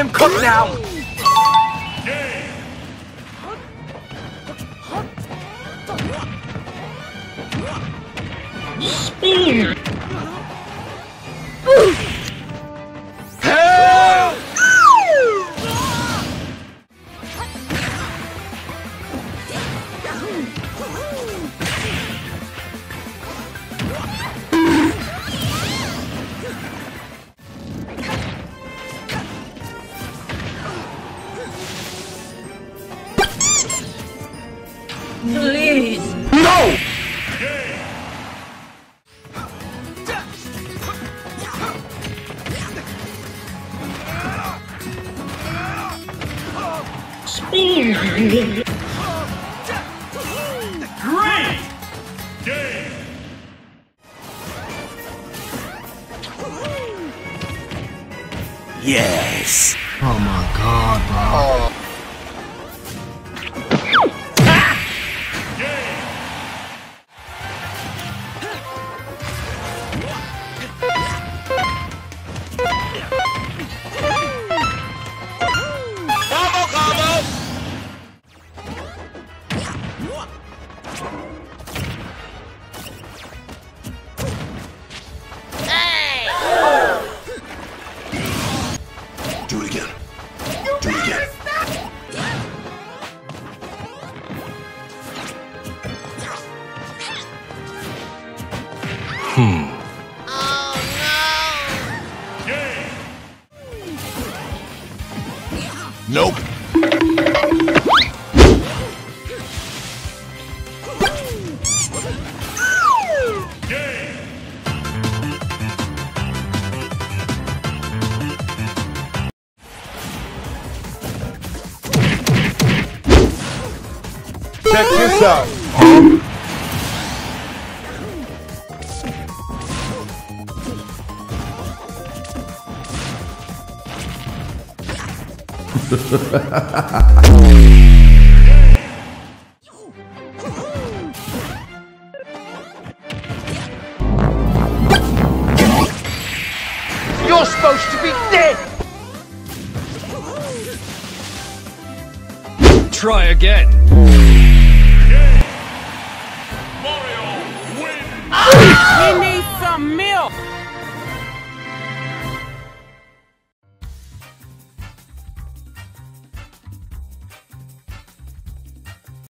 him cook now! Spear! Help! Please! No! Spear! Great! Game! Yes! Oh my god, bro. Do it again. Do it again. Nope. Check this out. You're supposed to be dead! Try again!